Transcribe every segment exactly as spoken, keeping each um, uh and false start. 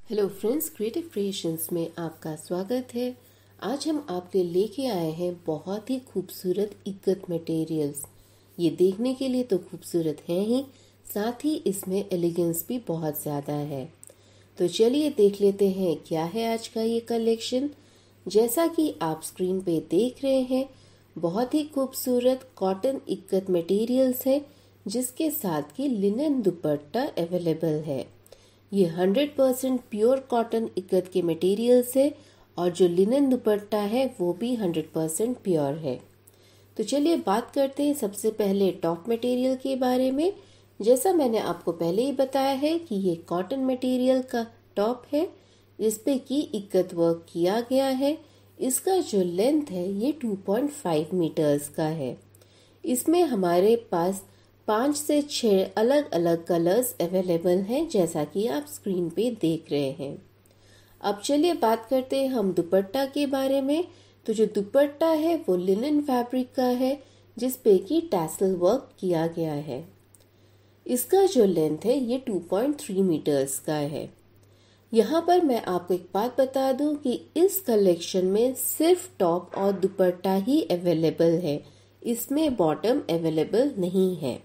Hello friends, creative creations में आपका स्वागत है। आज हम आपके लेके आए हैं बहुत ही खूबसूरत इक्कत मटेरियल्स। ये देखने के लिए तो खूबसूरत है ही, साथ ही इसमें एलिगेंस भी बहुत ज़्यादा है। तो चलिए देख लेते हैं क्या है आज का ये कलेक्शन। जैसा कि आप स्क्रीन पे देख रहे हैं, बहुत ही खूबसूरत कॉटन इक्कत मटेरियल्स है, जिसके साथ की लिनन दुपट्टा अवेलेबल है। ये hundred percent pure cotton ikat के मटेरियल्स है और जो लिनन दुपट्टा है वो भी हंड्रेड परसेंट प्योर है। तो चलिए बात करते हैं सबसे पहले टॉप मटेरियल के बारे में। जैसा मैंने आपको पहले ही बताया है कि ये कॉटन मटेरियल का टॉप है, जिस पे की इक्कत वर्क किया गया है। इसका जो लेंथ है ये टू पॉइंट फाइव मीटर्स का है। इसमें हमारे पास पाँच से छह अलग अलग कलर्स अवेलेबल हैं, जैसा कि आप स्क्रीन पे देख रहे हैं। अब चलिए बात करते हैं हम दुपट्टा के बारे में। तो जो दुपट्टा है वो लिनन फैब्रिक का है, जिस पे की टैसल वर्क किया गया है। इसका जो लेंथ है ये टू पॉइंट थ्री मीटर्स का है। यहाँ पर मैं आपको एक बात बता दूं कि इस कलेक्शन में सिर्फ टॉप और दुपट्टा ही अवेलेबल है, इसमें बॉटम अवेलेबल नहीं है।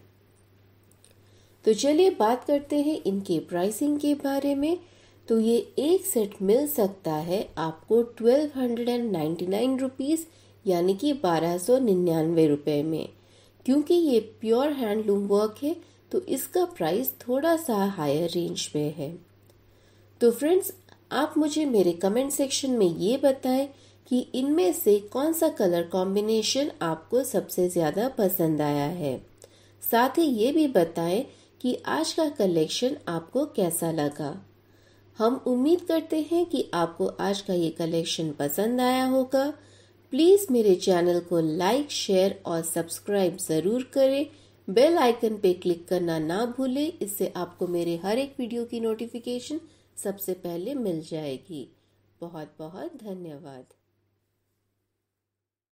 तो चलिए बात करते हैं इनके प्राइसिंग के बारे में। तो ये एक सेट मिल सकता है आपको twelve hundred and ninety nine rupees यानी कि बारह सौ निन्यानवे रुपये में। क्योंकि ये प्योर हैंडलूम वर्क है तो इसका प्राइस थोड़ा सा हायर रेंज में है। तो फ्रेंड्स, आप मुझे मेरे कमेंट सेक्शन में ये बताएं कि इनमें से कौन सा कलर कॉम्बिनेशन आपको सबसे ज़्यादा पसंद आया है। साथ ही ये भी बताएं कि आज का कलेक्शन आपको कैसा लगा। हम उम्मीद करते हैं कि आपको आज का ये कलेक्शन पसंद आया होगा। प्लीज़ मेरे चैनल को लाइक, शेयर और सब्सक्राइब ज़रूर करें। बेल आइकन पे क्लिक करना ना भूलें, इससे आपको मेरे हर एक वीडियो की नोटिफिकेशन सबसे पहले मिल जाएगी। बहुत बहुत धन्यवाद।